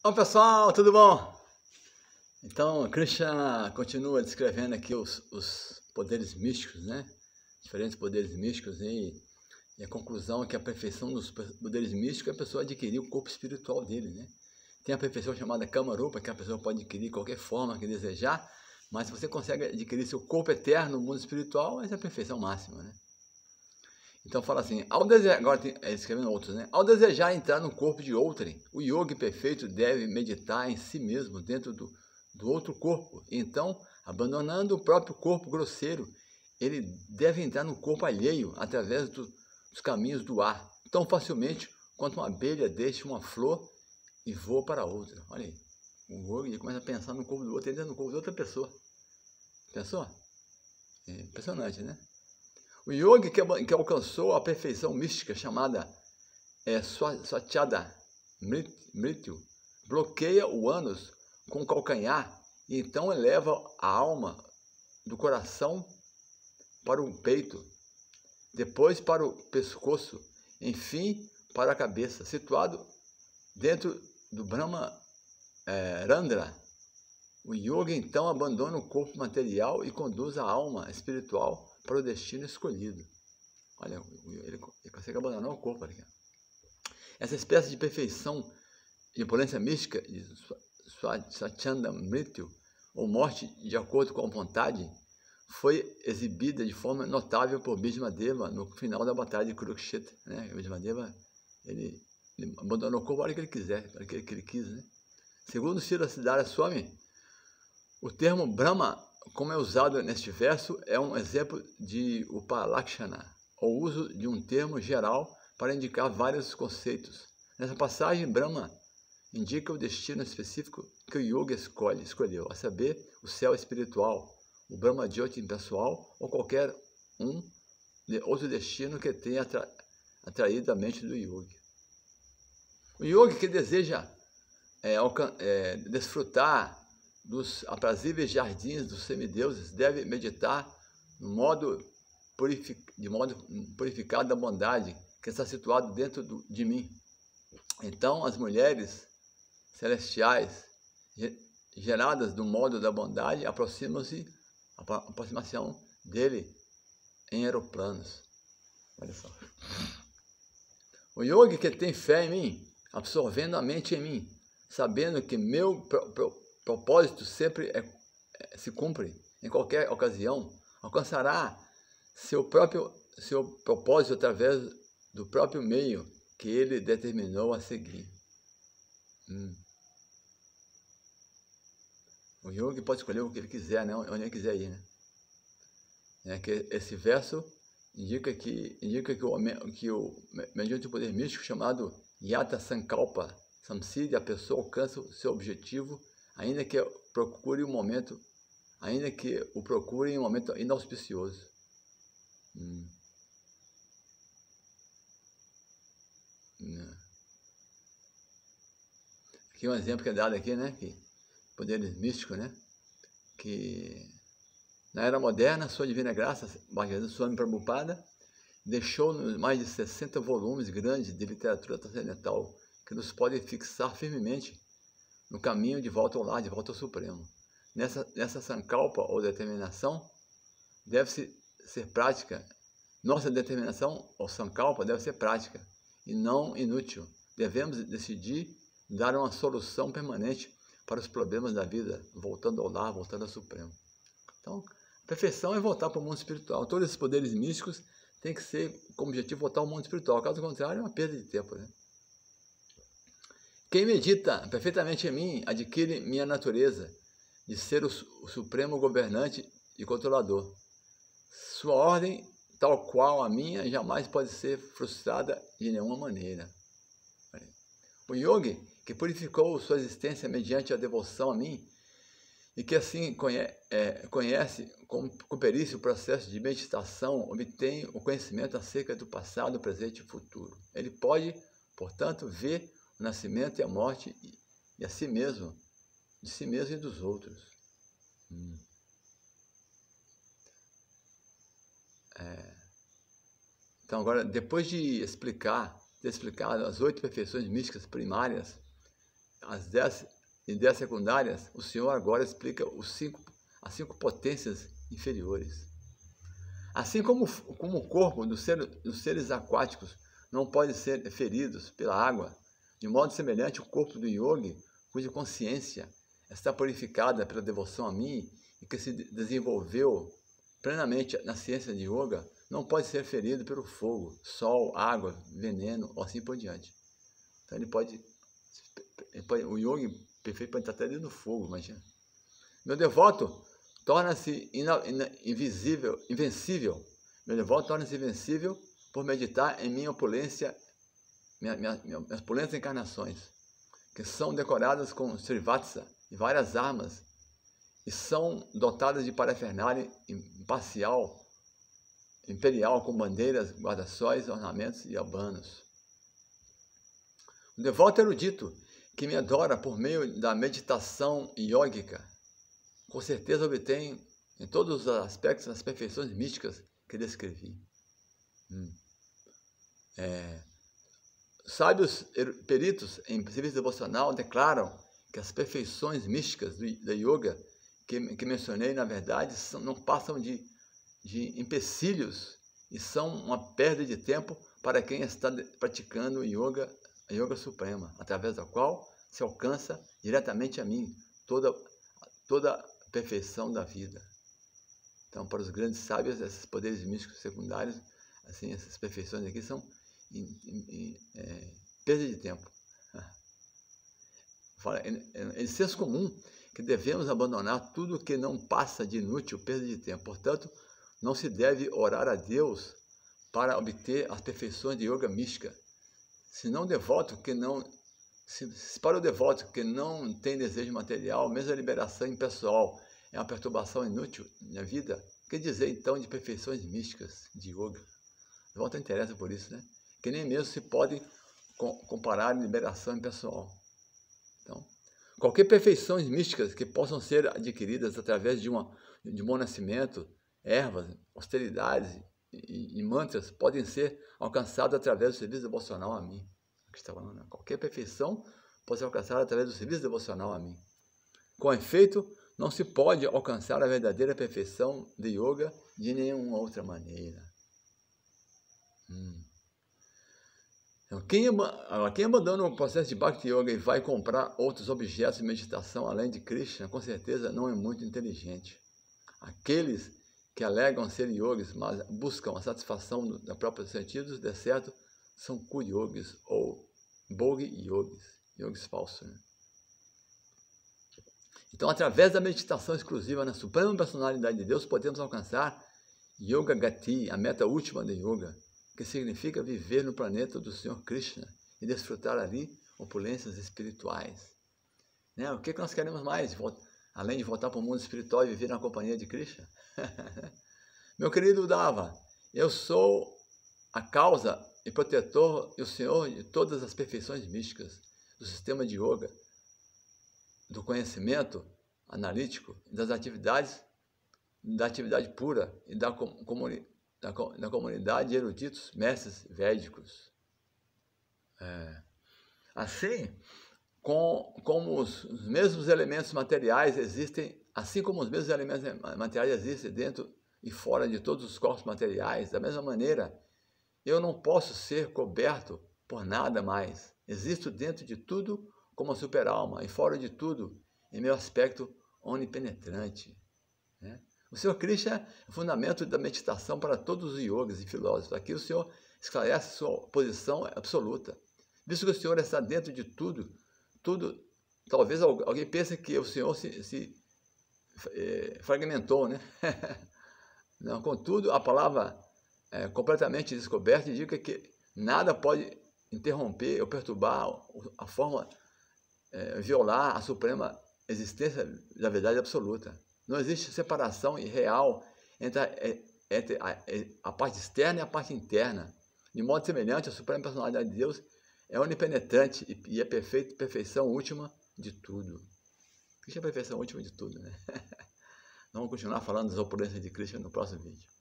Olá pessoal, tudo bom? Então, Krishna continua descrevendo aqui os poderes místicos, né? Diferentes poderes místicos e a conclusão é que a perfeição dos poderes místicos é a pessoa adquirir o corpo espiritual dele, né? Tem a perfeição chamada Kamarupa, que a pessoa pode adquirir de qualquer forma que desejar, mas se você consegue adquirir seu corpo eterno no mundo espiritual, essa é a perfeição máxima, né? Então fala assim, agora escrevendo outros, né? Ao desejar entrar no corpo de outrem, o yogi perfeito deve meditar em si mesmo dentro do outro corpo. Então, abandonando o próprio corpo grosseiro, ele deve entrar no corpo alheio através dos caminhos do ar, tão facilmente quanto uma abelha deixa uma flor e voa para outra. Olha aí, o yogi começa a pensar no corpo do outro, entra no corpo de outra pessoa. Pensou? É impressionante, né? O yogi que alcançou a perfeição mística chamada Swachhada Mrityu bloqueia o ânus com o calcanhar e então eleva a alma do coração para o peito, depois para o pescoço, enfim para a cabeça, situado dentro do Brahma Randra. O yogi então abandona o corpo material e conduz a alma espiritual para o destino escolhido. Olha, ele consegue abandonar o corpo aqui. Essa espécie de perfeição de opulência mística, de Swachhanda Mrityu, ou morte de acordo com a vontade, foi exibida de forma notável por Bhishmadeva no final da batalha de Kurukshetra. Né? Bhishmadeva ele abandonou o corpo a hora que ele quiser, a hora que ele quis. Né? Segundo Srila Siddhara Swami, o termo Brahma, como é usado neste verso, é um exemplo de Upalakshana, ou uso de um termo geral para indicar vários conceitos. Nessa passagem, Brahma indica o destino específico que o yoga escolheu, a saber, o céu espiritual, o Brahma Jyoti impessoal ou qualquer outro destino que tenha atraído a mente do yogi. O yogi que deseja desfrutar dos aprazíveis jardins dos semideuses deve meditar de modo purificado da bondade que está situado dentro de mim. Então as mulheres celestiais geradas do modo da bondade aproximação dele em aeroplanos. Olha só. O yogi que tem fé em mim, absorvendo a mente em mim, sabendo que meu propósito sempre se cumpre em qualquer ocasião, alcançará seu propósito através do próprio meio que ele determinou a seguir. O yogi pode escolher o que ele quiser, né? Onde ele quiser ir, né? Que esse verso indica que mediante o poder místico chamado Yata Sankalpa Samsiddhi, a pessoa alcança o seu objetivo, ainda que o procure em um momento inauspicioso. Aqui um exemplo que é dado aqui, né? Que poderes místicos, né? Que na era moderna, sua divina graça, Bhagavad Swami Prabhupada, deixou mais de 60 volumes grandes de literatura transcendental que nos podem fixar firmemente no caminho de volta ao lar, de volta ao Supremo. Nessa sankalpa ou determinação deve ser prática. Nossa determinação ou sankalpa deve ser prática e não inútil. Devemos decidir dar uma solução permanente para os problemas da vida, voltando ao lar, voltando ao Supremo. Então, a perfeição é voltar para o mundo espiritual. Todos esses poderes místicos têm que ser como objetivo voltar ao mundo espiritual. Caso contrário, é uma perda de tempo, né? Quem medita perfeitamente em mim adquire minha natureza de ser o supremo governante e controlador. Sua ordem, tal qual a minha, jamais pode ser frustrada de nenhuma maneira. O yogi que purificou sua existência mediante a devoção a mim e que assim conhece com perícia o processo de meditação, obtém o conhecimento acerca do passado, presente e futuro. Ele pode, portanto, ver o nascimento e a morte e a si mesmo, de si mesmo e dos outros. Então agora, depois de explicar as 8 perfeições místicas primárias, as 10 ideias secundárias, o Senhor agora explica as 5 potências inferiores. Assim como o corpo dos seres aquáticos não pode ser feridos pela água, de modo semelhante o corpo do yogi, cuja consciência está purificada pela devoção a mim e que se desenvolveu plenamente na ciência de yoga, não pode ser ferido pelo fogo, sol, água, veneno ou assim por diante. Então o yogi perfeito pode estar até dentro do fogo, imagina. Meu devoto torna-se invencível. Meu devoto torna-se invencível por meditar em minha opulência, minhas opulentes encarnações, que são decoradas com Srivatsa e várias armas, e são dotadas de parafernália imperial com bandeiras, guarda-sóis, ornamentos e abanos. O devoto erudito que me adora por meio da meditação yógica, com certeza obtém em todos os aspectos as perfeições místicas que descrevi. Sábios peritos em serviço devocional declaram que as perfeições místicas da yoga que mencionei, na verdade, não passam de empecilhos e são uma perda de tempo para quem está praticando a yoga suprema, através da qual se alcança diretamente a mim toda a perfeição da vida. Então, para os grandes sábios, esses poderes místicos secundários, assim, essas perfeições aqui são perda de tempo. É de senso comum que devemos abandonar tudo que não passa de inútil, perda de tempo. Portanto, não se deve orar a Deus para obter as perfeições de yoga mística. Se para o devoto que não tem desejo material, mesmo a liberação impessoal é uma perturbação inútil na vida, que dizer então de perfeições místicas de yoga? O devoto interessa por isso, né? Que nem mesmo se pode comparar a liberação impessoal. Então, qualquer perfeições místicas que possam ser adquiridas através de um bom nascimento, ervas, austeridades e mantras podem ser alcançadas através do serviço devocional a mim. Qualquer perfeição pode ser alcançada através do serviço devocional a mim. Com efeito, não se pode alcançar a verdadeira perfeição de yoga de nenhuma outra maneira. Então, quem abandona o processo de Bhakti Yoga e vai comprar outros objetos de meditação além de Krishna, com certeza não é muito inteligente. Aqueles que alegam ser yogis, mas buscam a satisfação dos próprios sentidos, de certo, são kuyogis ou bogi yogis, yogis falsos. Né? Então, através da meditação exclusiva na Suprema Personalidade de Deus, podemos alcançar Yoga Gati, a meta última de Yoga, que significa viver no planeta do Senhor Krishna e desfrutar ali opulências espirituais. Né? O que nós queremos mais, além de voltar para o mundo espiritual e viver na companhia de Krishna? Meu querido Uddhava, eu sou a causa e protetor e o Senhor de todas as perfeições místicas do sistema de yoga, do conhecimento analítico, da atividade pura e da comunidade de eruditos mestres védicos. Assim como os mesmos elementos materiais existem, assim como os mesmos elementos materiais existem dentro e fora de todos os corpos materiais, da mesma maneira, eu não posso ser coberto por nada mais. Existo dentro de tudo como a super-alma e fora de tudo em meu aspecto onipenetrante. Né? O Senhor Krishna é o fundamento da meditação para todos os yogis e filósofos. Aqui o Senhor esclarece sua posição absoluta. Visto que o Senhor está dentro de tudo, talvez alguém pense que o Senhor se fragmentou, né? Não, contudo, a palavra completamente descoberta indica que nada pode interromper ou perturbar a forma, violar a suprema existência da verdade absoluta. Não existe separação real entre a parte externa e a parte interna. De modo semelhante, a suprema personalidade de Deus é onipenetrante e é perfeição última de tudo. Krishna é a perfeição última de tudo, né? Vamos continuar falando das opulências de Krishna no próximo vídeo.